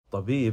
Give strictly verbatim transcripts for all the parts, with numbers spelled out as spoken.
الطبيب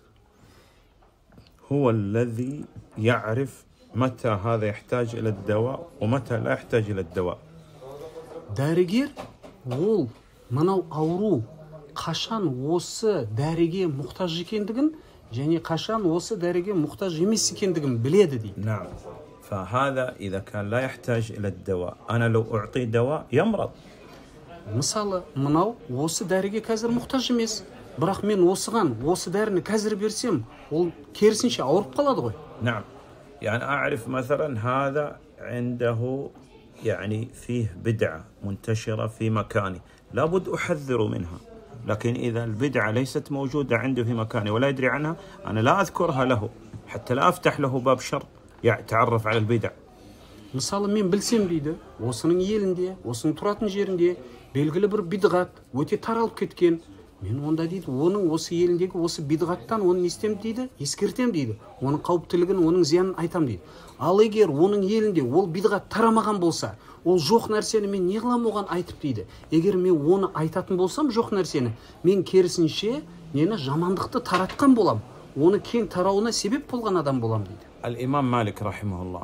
هو الذي يعرف متى هذا يحتاج إلى الدواء ومتى لا يحتاج إلى الدواء. Дәрігер ол мынау ауру қашан осы дәріге мұқтаж екендігін және қашан осы дәріге мұқтаж емес екендігін біледі дейді. نعم. فهذا إذا كان لا يحتاج إلى الدواء أنا لو أعطي دواء يمرض. Мысалы, мынау осы дәріге қазір мұқтаж емес. Бірақ мен осыған, осы дәріні қазір берсем, ол керісінше ауырып қалады ғой. نعم. يعني أعرف مثلا هذا عنده يعني فيه بدعة منتشرة في مكاني لابد أحذر منها، لكن إذا البدعة ليست موجودة عنده في مكاني ولا يدري عنها أنا لا أذكرها له حتى لا أفتح له باب شر يتعرف على البدع. Мысалы, мен білсем дейді, осының елінде, осының тұратын жерінде белгілі бір бидғат өте таралып кеткен. Мен онда дейді, оның осы еліндегі осы бидғаттан оны нестем дейді, ескертем дейді. Оның қауіптілігін, оның зиянын айтам дейді. Ал егер оның елінде ол бидғат тарамаған болса, ол жоқ нәрсені мен не қылам оған айтып дейді. Егер мен оны айтатын болсам жоқ нәрсені, мен керісінше нені жамандықты таратқан болам. Оны кең тарауына себеп болған адам болам дейді. الإمام مالك رحمه الله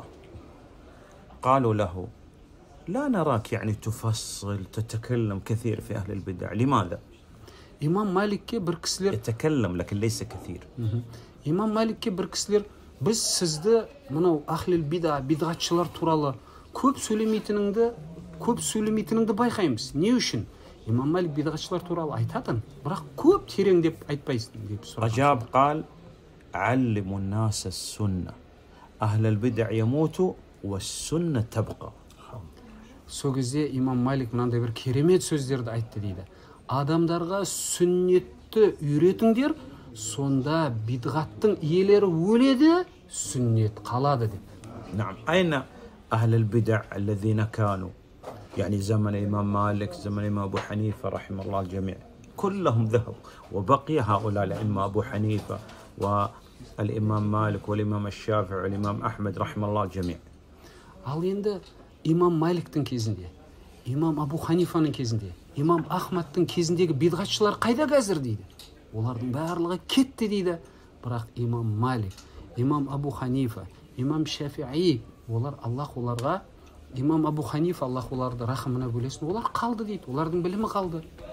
قالوا له لا نراك يعني تفصل تتكلم كثير في أهل البدع، لماذا؟ إمام مالك бір кісілер يتكلم لكن ليس كثير. إمام مالك бір кісілер біз сізді мынау ахлил бида бидғатшылар туралы көп сөйлемейтініңді көп сөйлемейтініңді байқаймыз. Не үшін? Имам Малик бидғатшылар туралы айтатын, бірақ көп тереңдеп айтпайсың деп сұрады. أجاب قال علموا الناس السنة أهل البدع يموتوا والسنة تبقى. Сол кезде имам Малик мынандай бір керемет сөздерді айтты дейді. Адамдарға сүннетті үйретіңдер, сонда бидғаттың иелері өледі, сүннет қалады деп. نعم. أين أهل البدع الذين كانوا يعني زمن الإمام مالك زمن الإمام أبو حنيفة رحمه الله الجميع كلهم ذهبوا وبقي هؤلاء الأئمة أبو حنيفة والإمام مالك والإمام الشافعي والإمام أحمد رحمه الله الجميع. Ал енді имам Маликтің кезінде, имам Абу Ханифаның кезінде, имам Ахмадтың кезіндегі бидғатшылар қайда қазір дейді. Олардың барлығы кетті дейді. Бірақ имам Малик, имам Абу Ханифа, имам Шафиғи, олар Аллах оларға, имам Абу Ханифа Аллах оларды рахымына бөлесін, олар қалды дейді. Олардың білімі қалды.